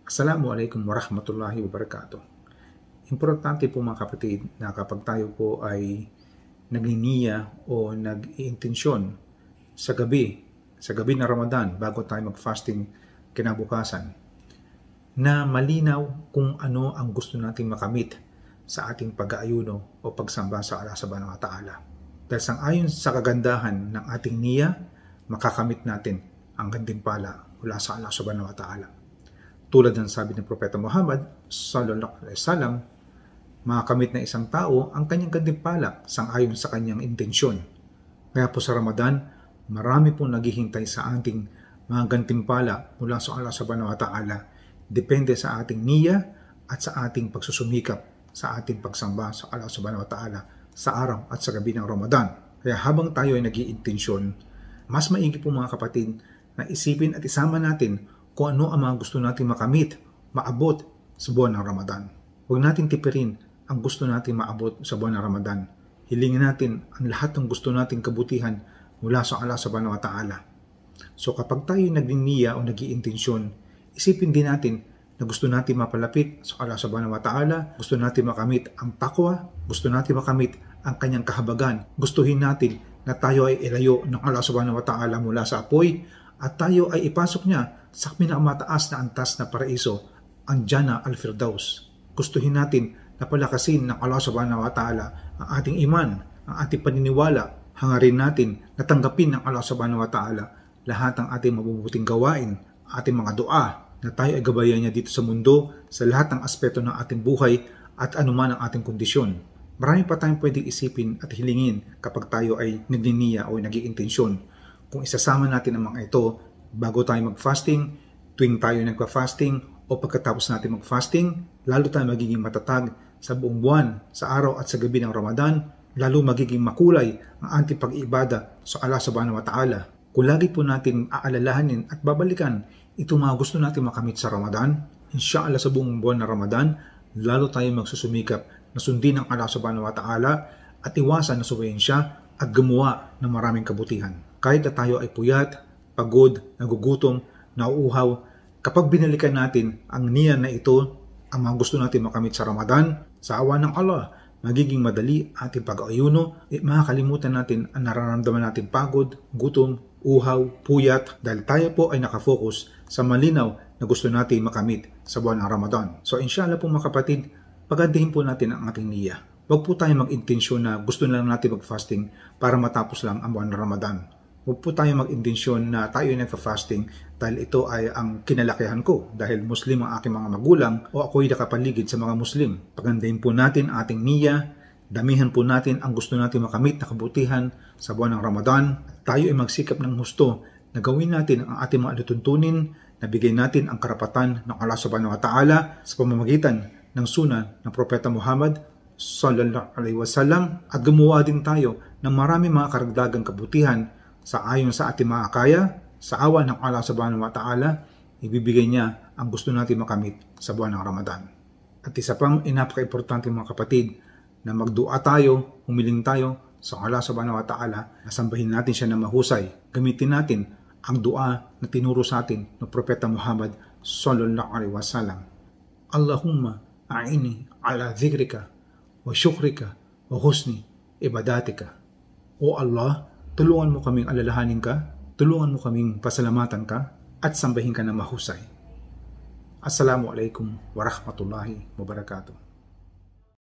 Assalamualaikum warahmatullahi wabarakatuh. Importante po mga kapatid na kapag tayo po ay nagniniya o nag-iintensyon sa gabi na Ramadan bago tayo mag-fasting kinabukasan, na malinaw kung ano ang gusto nating makamit sa ating pag-aayuno o pagsamba sa Allah subhanahu wa ta'ala. Dahil sangayon sa kagandahan ng ating niya, makakamit natin ang gantimpala mula sa Allah subhanahu wa ta'ala. Tulad ng sabi ng Propeta Muhammad sallallahu alaihi wasallam, makakamit na isang tao ang kanyang gantimpala sangayon sa kanyang intensyon. Kaya po sa Ramadan, marami pong naghihintay sa ating mga gantimpala mula sa Allah subhanahu wa ta'ala. Depende sa ating niya at sa ating pagsusumikap sa ating pagsamba sa Allah subhanahu wa ta'ala sa araw at sa gabi ng Ramadan. Kaya habang tayo ay nag-iintensyon, mas maigi po mga kapatid na isipin at isama natin kung ano ang mga gusto natin makamit, maabot sa buwan ng Ramadan. Huwag natin tipirin ang gusto natin maabot sa buwan ng Ramadan. Hilingin natin ang lahat ng gusto nating kabutihan mula sa Allah subhanahu wa ta'ala. So kapag tayo nagniniya o nag-iintensyon, isipin din natin na gusto natin mapalapit sa Allah subhanahu wa ta'ala, gusto natin makamit ang takwa, gusto natin makamit ang kanyang kahabagan. Gustuhin natin na tayo ay ilayo ng Allah subhanahu wa ta'ala mula sa apoy at tayo ay ipasok niya sa pinakamataas na antas na paraiso, ang Jannah al-Firdaus. Gustuhin natin na palakasin ng Allah subhanahu wa ta'ala ang ating iman, ang ating paniniwala. Hangarin natin na tanggapin ng Allah subhanahu wa ta'ala lahat ng ating mabubuting gawain, ating mga dua, na tayo ay gabayan niya dito sa mundo sa lahat ng aspeto ng ating buhay at anuman ang ating kondisyon. Marami pa tayong pwedeng isipin at hilingin kapag tayo ay nagniniya o nag-iintensyon. Kung isasama natin ang mga ito bago tayo mag-fasting, tuwing tayo nagpa-fasting o pagkatapos natin mag-fasting, lalo tayo magiging matatag sa buong buwan, sa araw at sa gabi ng Ramadan, lalo magiging makulay ang ating pag-iibada sa Allah subhanahu wa ta'ala. Kung lagi po natin aalalahanin at babalikan itong mga gusto natin makamit sa Ramadan, inshallah sa buong buwan ng Ramadan, lalo tayo magsusumikap na sundin ang Allah subhanahu wa ta'ala at iwasan na suwayin siya at gumawa ng maraming kabutihan. Kahit na tayo ay puyat, pagod, nagugutom, nauuhaw, kapag binalikan natin ang niya na ito, ang mga gusto natin makamit sa Ramadan, sa awa ng Allah, magiging madali ating pag-ayuno at makakalimutan natin ang nararamdaman natin pagod, gutom, uhaw, puyat dahil tayo po ay nakafocus sa malinaw na gusto natin makamit sa buwan ng Ramadan. So inshallah po mga kapatid, pagandahin po natin ang ating niya. Huwag po tayo mag-intensyon na gusto lang natin mag-fasting para matapos lang ang buwan ng Ramadan. Huwag po tayo mag-intensyon na tayo ay nagpa-fasting dahil ito ay ang kinalakihan ko dahil Muslim ang aking mga magulang o ako'y nakapaligid sa mga Muslim. Pagandahin po natin ang ating niya, damihan po natin ang gusto natin makamit na kabutihan sa buwan ng Ramadan. Tayo ay magsikap ng husto na gawin natin ang ating mga alituntunin, na bigay natin ang karapatan ng Allah subhanahu wa ta'ala sa pamamagitan ng sunan ng Propeta Muhammad sallallahu alaihi wasallam at gumawa din tayo ng marami mga karagdagang kabutihan sa ayon sa ating mga kaya, sa awa ng Allah subhanahu wa ta'ala, ibibigay niya ang gusto natin makamit sa buwan ng Ramadan. At isa pang napaka-importante mga kapatid, na magdua tayo, humiling tayo sa Allah subhanahu wa ta'ala, nasambahin natin siya na mahusay. Gamitin natin ang dua na tinuro sa atin ng Propeta Muhammad sallallahu alaihi wasallam. Allahumma a'ini ala dhikrika wa syukrika wa husni ibadatika. O Allah, tulungan mo kaming alalahanin ka, tulungan mo kaming pasalamatan ka, at sambahin ka na mahusay. Assalamualaikum warahmatullahi wabarakatuh.